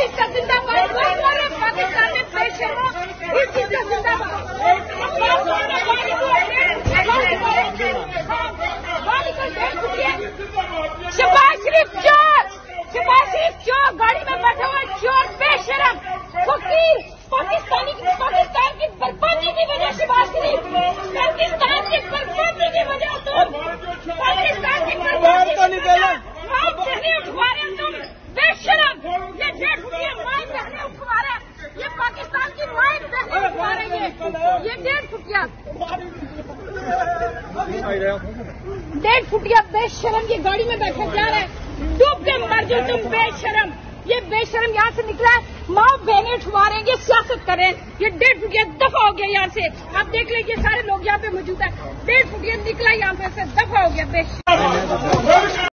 चीज का जिंदाबाद, पाकिस्तान में बेशर्मों इस चीज का जिंदाबाद। शहबाज शरीफ चोर गाड़ी में बैठा हुआ चोर बेशरम फकीर पाकिस्तान की बर्बादी की वजह शहबाज शरीफ, पाकिस्तान की बर्बादी की वजह तुम पाकिस्तान की बर्बादी माँ बहने उठवा रहे तुम बेशरम। ये 1.5 फुटिया माँ बहने उठवा रहे, ये पाकिस्तान की माँ बहने उठवा रही है। ये 1.5 फुटिया 1.5 फुटिया बेशरम ये गाड़ी में बैठा जा रहा है। डूब के मर जाओ तुम बेशरम। ये बेशरम यहाँ से निकला है, माँ बहनें उठवा रहे हैं, ये सियासत कर रहे हैं। ये 1.5 फुटिया दफा हो गया यहाँ से। आप देख लीजिए सारे लोग यहाँ पे मौजूद है। 1.5 फुटिया निकला यहाँ पे से दफा हो गया बेशरम।